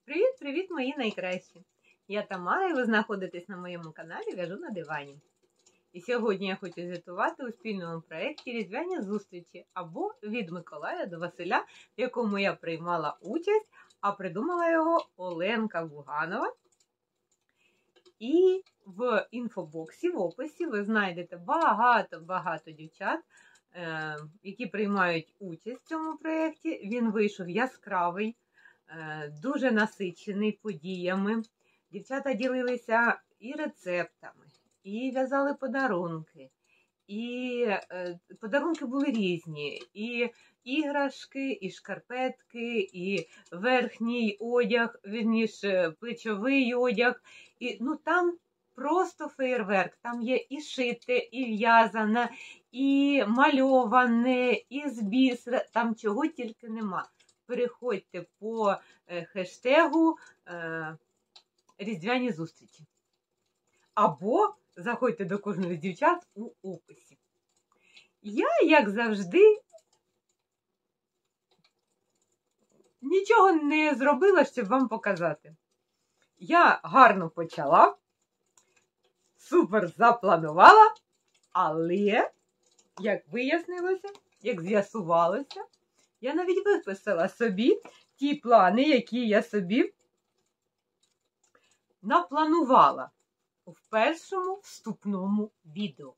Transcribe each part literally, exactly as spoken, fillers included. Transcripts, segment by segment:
Привіт-привіт, мої найкращі! Я Тамара, і ви знаходитесь на моєму каналі «В'яжу на дивані». І сьогодні я хочу звітувати у спільному проєкті «Різдвяні зустрічі» або «Від Миколая до Василя», в якому я приймала участь, а придумала його Оленка Буганова. І в інфобоксі, в описі ви знайдете багато-багато дівчат, які приймають участь в цьому проєкті. Він вийшов яскравий, дуже насичений подіями. Дівчата ділилися і рецептами, і в'язали подарунки. І подарунки були різні. І іграшки, і шкарпетки, і верхній одяг, вірніше, плечовий одяг. І, ну, там просто феєрверк. Там є і шите, і в'язане, і мальоване, і з бісера. Там чого тільки нема. Переходьте по хештегу е, «Різдвяні зустрічі». Або заходьте до кожної з дівчат у описі. Я, як завжди, нічого не зробила, щоб вам показати. Я гарно почала, супер запланувала, але, як вияснилося, як з'ясувалося, я навіть виписала собі ті плани, які я собі напланувала в першому вступному відео.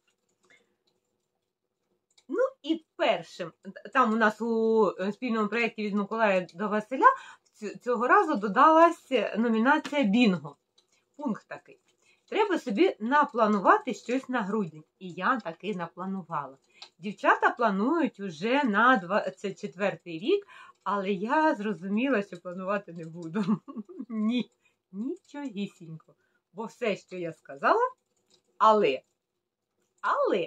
Ну і першим, там у нас у спільному проєкті «Від Миколая до Василя» цього разу додалась номінація «Бінго». Пункт такий. Треба собі напланувати щось на грудень. І я таки напланувала. Дівчата планують уже на двадцять четвертий рік, але я зрозуміла, що планувати не буду. Ні, нічогісінько. Бо все, що я сказала, але, але,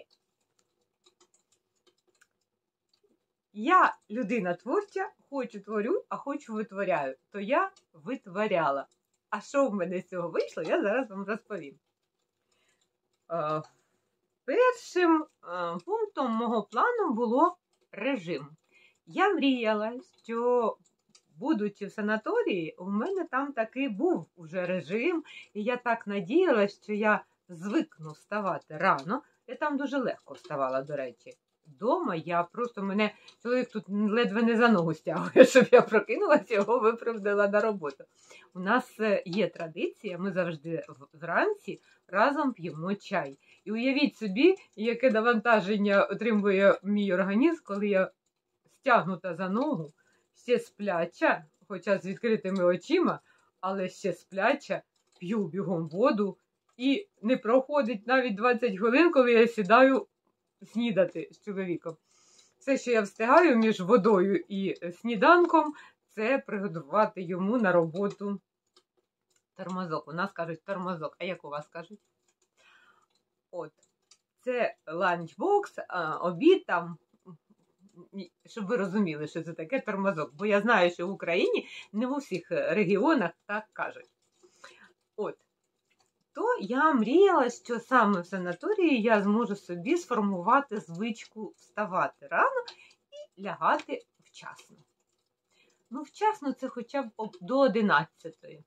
я людина творча, хочу творю, а хочу витворяю. То я витворяла. А що в мене з цього вийшло, я зараз вам розповім. Е, першим е, пунктом мого плану було режим. Я мріяла, що, будучи в санаторії, у мене там таки був уже режим, і я так надіялась, що я звикну вставати рано. Я там дуже легко вставала, до речі. Дома я просто, мене чоловік тут ледве не за ногу стягує, щоб я прокинулася, його виправдала на роботу. У нас є традиція, ми завжди вранці разом п'ємо чай. І уявіть собі, яке навантаження отримує мій організм, коли я стягнута за ногу, ще спляча, хоча з відкритими очима, але ще спляча, п'ю бігом воду, і не проходить навіть двадцять хвилин, коли я сідаю снідати з чоловіком. Все, що я встигаю між водою і сніданком, це приготувати йому на роботу тормозок. У нас кажуть тормозок, а як у вас кажуть? От. Це ланчбокс, обід там, щоб ви розуміли, що це таке тормозок. Бо я знаю, що в Україні не в усіх регіонах так кажуть. От. То я мріяла, що саме в санаторії я зможу собі сформувати звичку вставати рано і лягати вчасно. Ну, вчасно це хоча б до одинадцятої.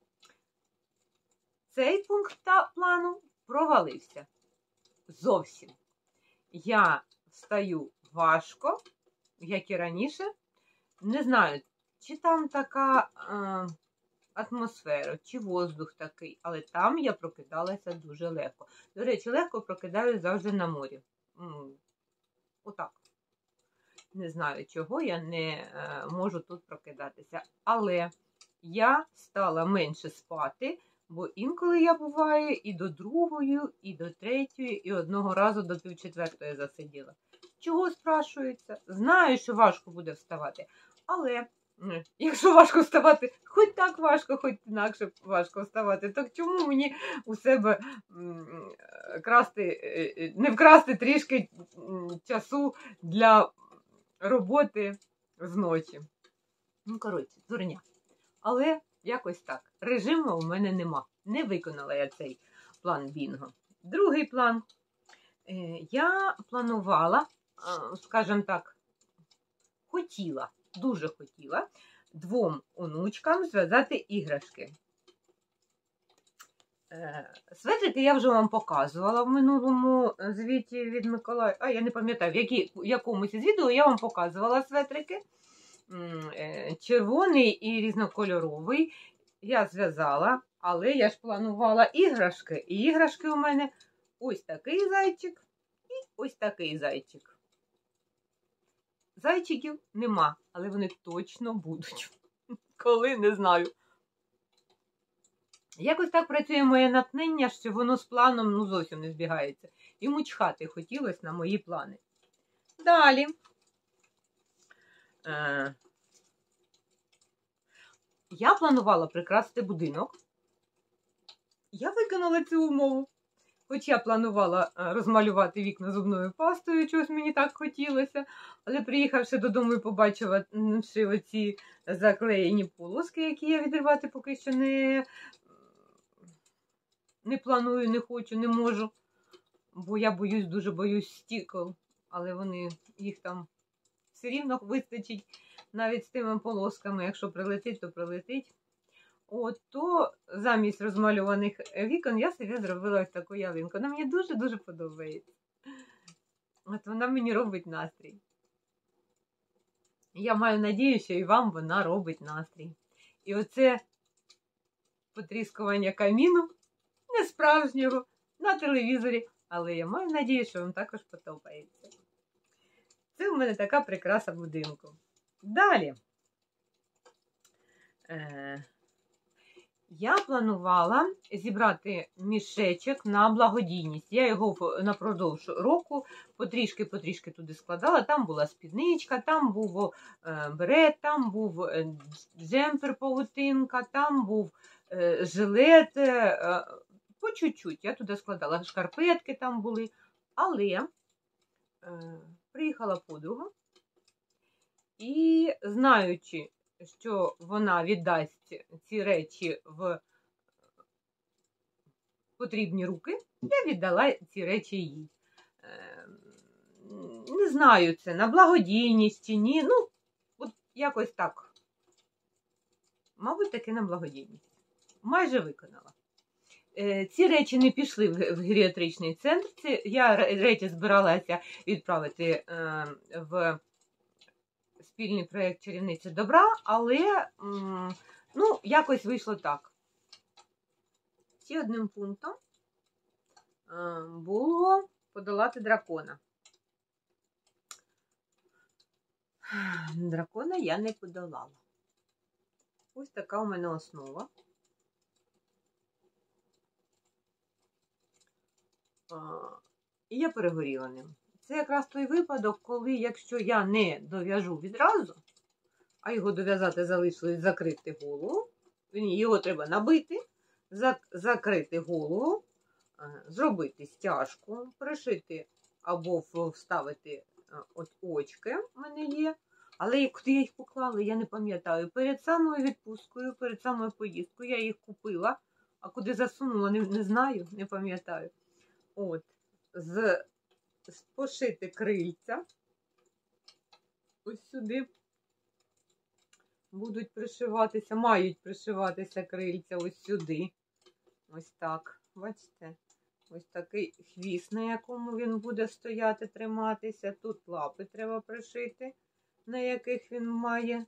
Цей пункт плану провалився. Зовсім. Я встаю важко, як і раніше. Не знаю, чи там така е, атмосфера, чи воздух такий, але там я прокидалася дуже легко. До речі, легко прокидаюсь завжди на морі. Отак. Не знаю, чого я не е, можу тут прокидатися. Але я стала менше спати, бо інколи я буваю і до другої, і до третьої, і одного разу до півчетвертої засиділа. Чого спрашується? Знаю, що важко буде вставати, але якщо важко вставати, хоч так важко, хоч інакше важко вставати, так чому мені у себе красти, не вкрасти трішки часу для роботи зночі? Ну, коротше, дурня. Але якось так. Режиму у мене нема. Не виконала я цей план бінго. Другий план. Я планувала, скажімо так, хотіла, дуже хотіла двом онучкам зв'язати іграшки. Светрики я вже вам показувала в минулому звіті від Миколая. А, я не пам'ятаю, в, які, в якомусь із відео я вам показувала светрики. Червоний і різнокольоровий. Я зв'язала, але я ж планувала іграшки. І іграшки у мене ось такий зайчик і ось такий зайчик. Зайчиків нема, але вони точно будуть. Коли, не знаю. Якось так працює моє натхнення, що воно з планом ну, зовсім не збігається. Йому чхати хотілося на мої плани. Далі. Е, я планувала прикрасити будинок. Я виконала цю умову. Хоч я планувала розмалювати вікна зубною пастою, чогось мені так хотілося. Але приїхавши додому і побачивши оці заклеєні полоски, які я відривати поки що не, не планую, не хочу, не можу. Бо я боюсь, дуже боюсь стікол. Але вони, їх там все рівно вистачить навіть з тими полосками. Якщо прилетить, то прилетить. От, то замість розмальованих вікон я собі зробила ось таку ялинку. Вона мені дуже-дуже подобається. От вона мені робить настрій. Я маю надію, що і вам вона робить настрій. І оце потріскування каміну, не справжнього, на телевізорі. Але я маю надію, що вам також подобається. Це в мене така прикраса будинку. Далі. Е Я планувала зібрати мішечок на благодійність. Я його напродовж року потрішки-потрішки туди складала. Там була спідничка, там був берет, там був джемпер-павутинка, там був жилет. По чуть-чуть я туди складала. Шкарпетки там були. Але приїхала подруга і, знаючи, що вона віддасть ці речі в потрібні руки, я віддала ці речі їй. Не знаю, це на благодійність чи ні. Ну, от якось так. Мабуть, таки на благодійність. Майже виконала. Ці речі не пішли в геріатричний центр. Це я речі збиралася відправити в спільний проєкт «Чарівниця добра», але, ну, якось вийшло так. Ще одним пунктом було подолати дракона. Дракона я не подолала. Ось така у мене основа. І я перегоріла ним. Це якраз той випадок, коли, якщо я не дов'яжу відразу, а його дов'язати залишилось закрити голову, його треба набити, закрити голову, зробити стяжку, пришити або вставити от очки в мене є. Але куди я їх поклала, я не пам'ятаю. Перед самою відпусткою, перед самою поїздкою я їх купила, а куди засунула, не, не знаю, не пам'ятаю. От, з пошити крильця. Ось сюди будуть пришиватися, мають пришиватися крильця ось сюди. Ось так. Бачите? Ось такий хвіст, на якому він буде стояти, триматися. Тут лапи треба пришити, на яких він має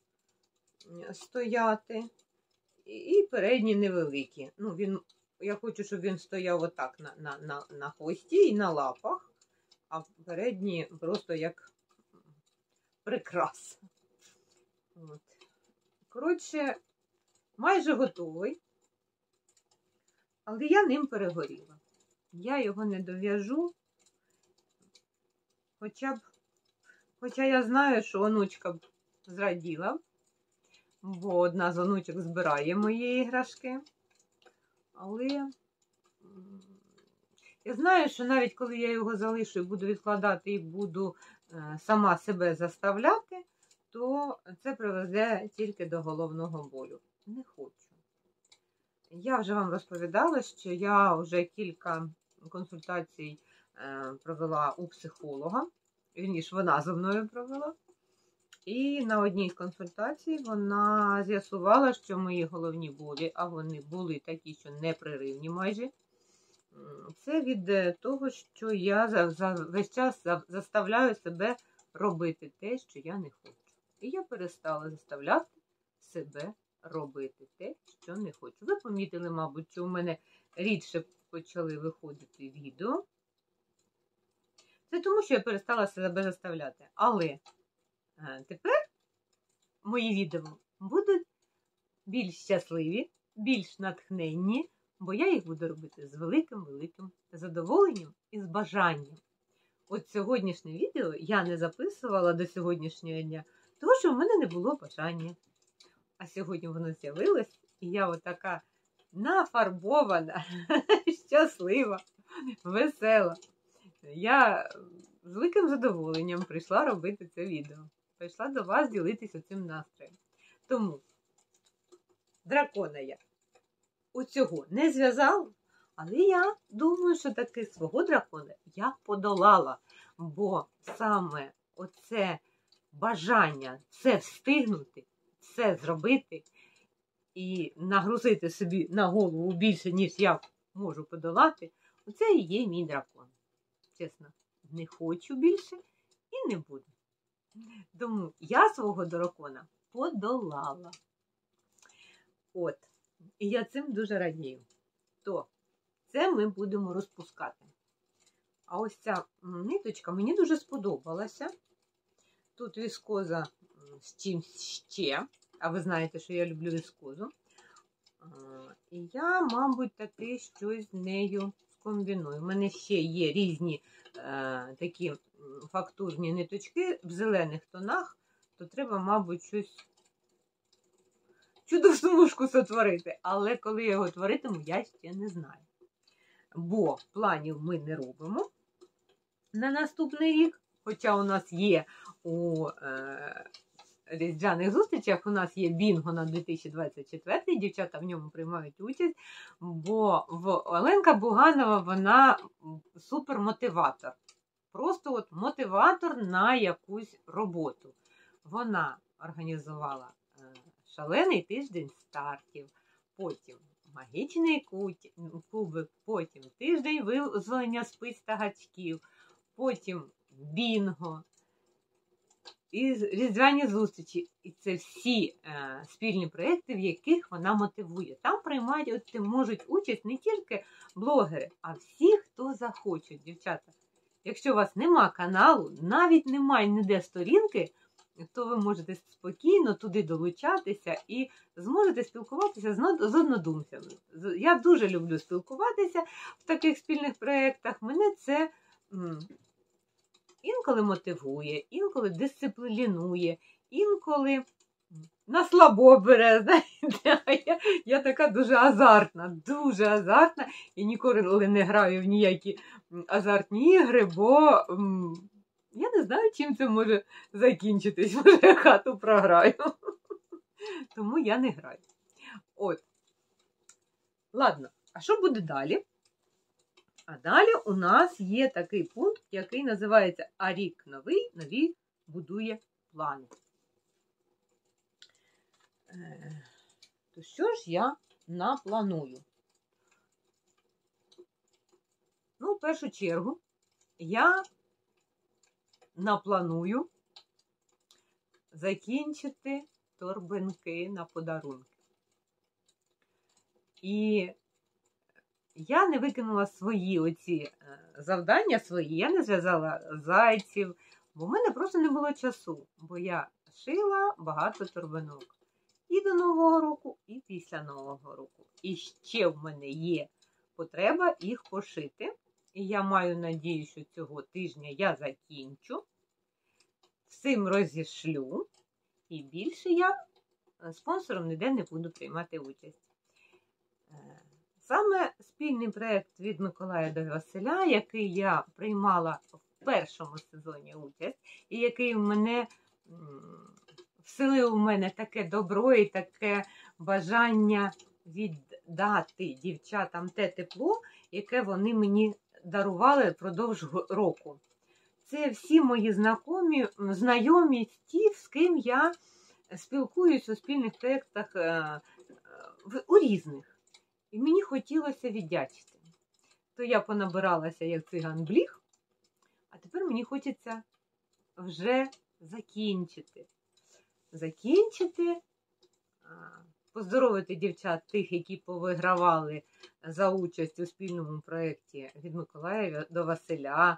стояти. І передні невеликі. Ну, він, я хочу, щоб він стояв отак на, на, на, на хвості і на лапах. А передні просто як прикраса. От. Коротше, майже готовий. Але я ним перегоріла. Я його не дов'яжу. Хоча б, хоча я знаю, що онучка б зраділа. Бо одна з онучок збирає мої іграшки. Але я знаю, що навіть коли я його залишу і буду відкладати, і буду сама себе заставляти, то це приведе тільки до головного болю. Не хочу. Я вже вам розповідала, що я вже кілька консультацій провела у психолога. Вірніше, вона зі мною провела. І на одній з консультацій вона з'ясувала, що мої головні болі, а вони були такі, що непреривні майже, це від того, що я за, за весь час заставляю себе робити те, що я не хочу. І я перестала заставляти себе робити те, що не хочу. Ви помітили, мабуть, що у мене рідше почали виходити відео. Це тому, що я перестала себе заставляти. Але тепер мої відео будуть більш щасливі, більш натхненні, бо я їх буду робити з великим-великим задоволенням і з бажанням. От сьогоднішнє відео я не записувала до сьогоднішнього дня, тому що в мене не було бажання. А сьогодні воно з'явилось, і я отака нафарбована, щаслива, весела. Я з великим задоволенням прийшла робити це відео. Прийшла до вас ділитися цим настроєм. Тому дракона я оцього не зв'язала, але я думаю, що таки свого дракона я подолала. Бо саме оце бажання це встигнути, це зробити і нагрузити собі на голову більше, ніж я можу подолати, оце і є мій дракон. Чесно, не хочу більше і не буду. Тому я свого дракона подолала. От. І я цим дуже радію. То це ми будемо розпускати. А ось ця ниточка мені дуже сподобалася. Тут віскоза з чимсь ще. А ви знаєте, що я люблю віскозу. І я, мабуть, таки щось з нею скомбіную. У мене ще є різні е, такі фактурні ниточки в зелених тонах, то треба, мабуть, щось чудо-смужку сотворити. Але коли я його творитиму, я ще не знаю. Бо планів ми не робимо на наступний рік. Хоча у нас є у е, різдвяних зустрічах, у нас є бінго на дві тисячі двадцять четвертий, дівчата в ньому приймають участь, бо в Оленка Буганова, вона супермотиватор. Просто от мотиватор на якусь роботу. Вона організувала шалений тиждень стартів, потім магічний кубик, потім тиждень визволення спиць та гачків, потім бінго, і різдвяні зустрічі. І це всі е, спільні проєкти, в яких вона мотивує. Там приймають, от, можуть участь не тільки блогери, а всі, хто захочуть, дівчата. Якщо у вас нема каналу, навіть немає ніде сторінки, то ви можете спокійно туди долучатися і зможете спілкуватися з однодумцями. Я дуже люблю спілкуватися в таких спільних проєктах. Мене це м, інколи мотивує, інколи дисциплінує, інколи на слабо бере. Знаєте? Я, я така дуже азартна, дуже азартна і ніколи не граю в ніякі азартні ігри, бо м, я не знаю, чим це може закінчитись. Може, я хату програю. Тому я не граю. От. Ладно, а що буде далі? А далі у нас є такий пункт, який називається «А рік новий, нові будує плани». То що ж я напланую? Ну, в першу чергу, я напланую закінчити торбинки на подарунки. І я не викинула свої оці завдання, свої, я не зв'язала зайців, бо в мене просто не було часу, бо я шила багато торбинок. І до Нового року, і після Нового року. І ще в мене є потреба їх пошити. І я маю надію, що цього тижня я закінчу, всім розішлю, і більше я спонсором ніде не буду приймати участь. Саме спільний проєкт від Миколая до Василя, який я приймала в першому сезоні участь, і який в мене вселив у мене таке добро і таке бажання віддати дівчатам те тепло, яке вони мені дарували впродовж року. це всі мої знайомі, знайомі ті, з ким я спілкуюсь у спільних проєктах у різних. І мені хотілося віддячити. То я понабиралася, як циган бліг, а тепер мені хочеться вже закінчити. Закінчити, поздоровити дівчат тих, які повигравали за участь у спільному проєкті від Миколая до Василя.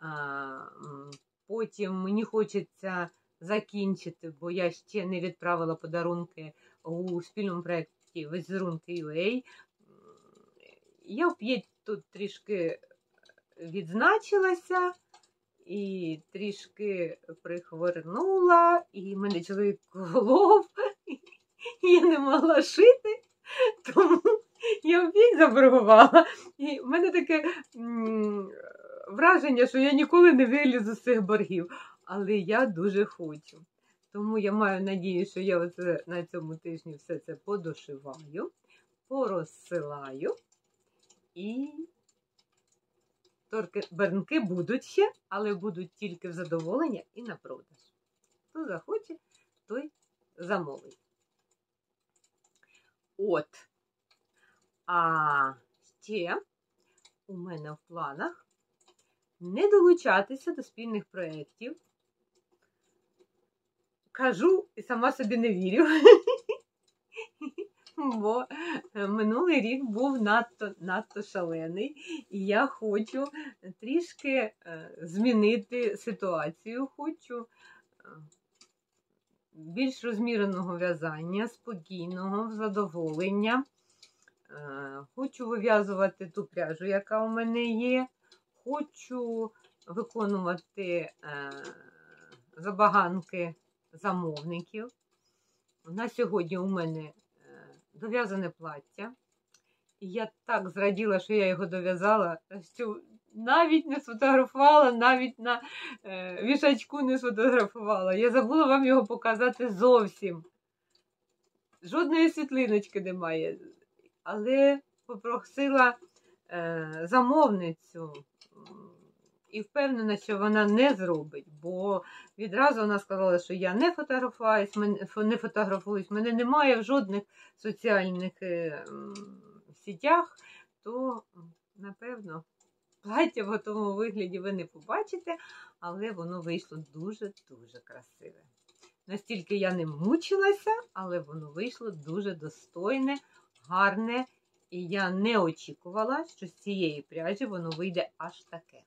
Потім мені хочеться закінчити, бо я ще не відправила подарунки у спільному проєкті Візерунки ю ей. Я в п'ять тут трішки відзначилася і трішки прихворнула, і мене чоловік колов, і я не могла шити, тому я в п'ять заборгувала. І в мене таке м враження, що я ніколи не вилізу з цих боргів, але я дуже хочу. Тому я маю надію, що я оце на цьому тижні все це подошиваю, порозсилаю. І торки-барнки будуть ще, але будуть тільки в задоволення і на продаж. Хто захоче, той замовить. От. А ще у мене в планах не долучатися до спільних проєктів. Кажу і сама собі не вірю. Бо минулий рік був надто, надто шалений, і я хочу трішки змінити ситуацію, хочу більш розміреного в'язання, спокійного, задоволення. Хочу вив'язувати ту пряжу, яка у мене є, хочу виконувати забаганки замовників. На сьогодні у мене дов'язане плаття. І я так зраділа, що я його дов'язала, що навіть не сфотографувала, навіть на е, вішачку не сфотографувала. Я забула вам його показати зовсім. Жодної світлиночки немає. Але попросила е, замовницю і впевнена, що вона не зробить, бо відразу вона сказала, що я не фотографуюсь, не фотографуюсь, мене немає в жодних соціальних е, сітях, то, напевно, плаття в готовому вигляді ви не побачите, але воно вийшло дуже-дуже красиве. Настільки я не мучилася, але воно вийшло дуже достойне, гарне, і я не очікувала, що з цієї пряжі воно вийде аж таке.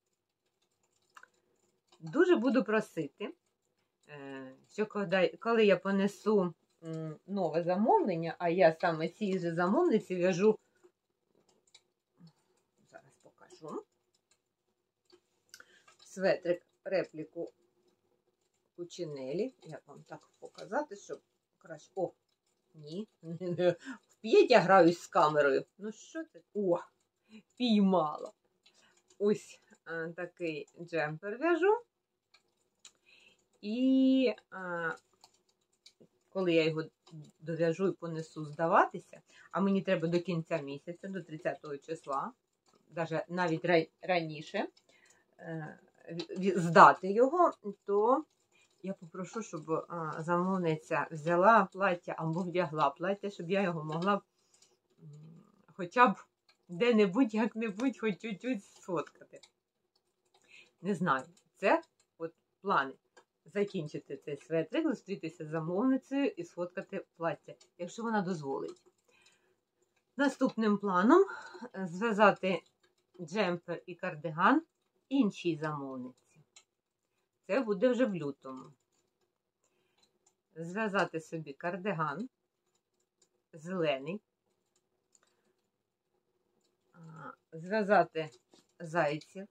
Дуже буду просити, що коли я понесу нове замовлення, а я саме цій же замовниці в'яжу, зараз покажу, светрик репліку Кучинелі. Як вам так показати, щоб краще... О, ні, в п'ять я граюсь з камерою. Ну що це? О, піймала. Ось такий джемпер в'яжу. І а, коли я його дов'яжу і понесу здаватися, а мені треба до кінця місяця, до тридцятого числа, навіть раніше, е, здати його, то я попрошу, щоб а, замовниця взяла плаття або вдягла плаття, щоб я його могла хоча б де-небудь, як-небудь, хоч чуть-чуть сфоткати. Не знаю, це от плани. Закінчити цей светрик, зустрітися з замовницею і сфоткати плаття, якщо вона дозволить. Наступним планом зв'язати джемпер і кардиган іншій замовниці. Це буде вже в лютому. Зв'язати собі кардиган зелений, зв'язати зайців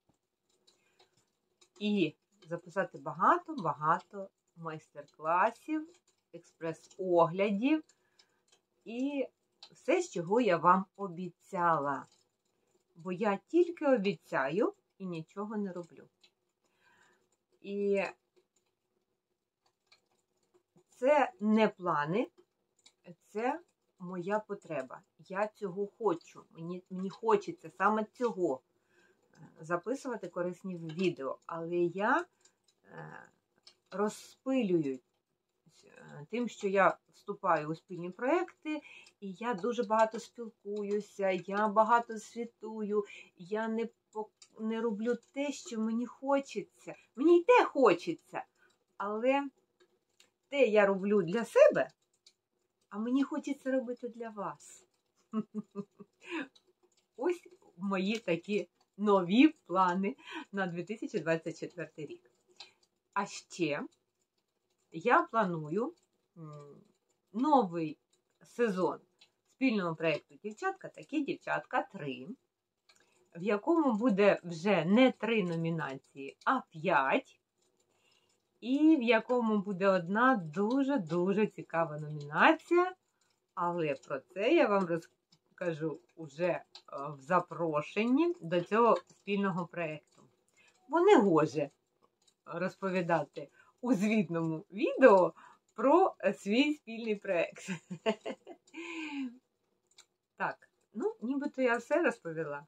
і записати багато-багато майстер-класів, експрес-оглядів і все, з чого я вам обіцяла. Бо я тільки обіцяю і нічого не роблю. І це не плани, це моя потреба. Я цього хочу. Мені, мені хочеться саме цього. записувати корисні відео, але я розпилюю тим, що я вступаю у спільні проекти, і я дуже багато спілкуюся, я багато світую, я не, не роблю те, що мені хочеться. Мені й те хочеться, але те я роблю для себе, а мені хочеться робити для вас. Ось мої такі нові плани на дві тисячі двадцять четвертий рік. А ще я планую новий сезон спільного проєкту «Дівчатка такі дівчатка три», в якому буде вже не три номінації, а п'ять. І в якому буде одна дуже-дуже цікава номінація. Але про це я вам розкажу уже в запрошенні до цього спільного проєкту. Бо не гоже розповідати у звітному відео про свій спільний проєкт. Так, ну, нібито я все розповіла.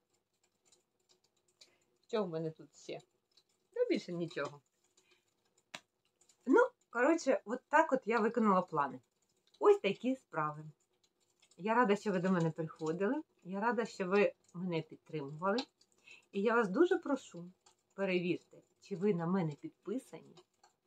Що в мене тут ще? Та більше нічого. Ну, коротше, от так от я виконала плани. Ось такі справи. Я рада, що ви до мене приходили. Я рада, що ви мене підтримували. І я вас дуже прошу, перевірте, чи ви на мене підписані.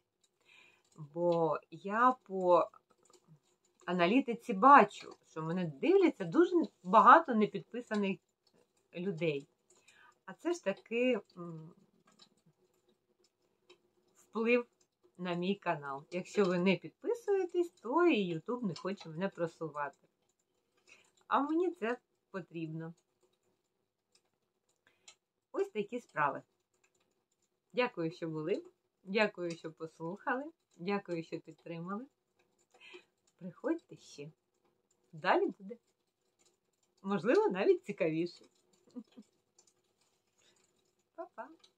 Бо я по аналітиці бачу, що мене дивляться дуже багато непідписаних людей. А це ж таки вплив на мій канал. Якщо ви не підписуєтесь, то і YouTube не хоче мене просувати. А мені це потрібно. Ось такі справи. Дякую, що були. Дякую, що послухали. Дякую, що підтримали. Приходьте ще. Далі буде. Можливо, навіть цікавіше. Па-па.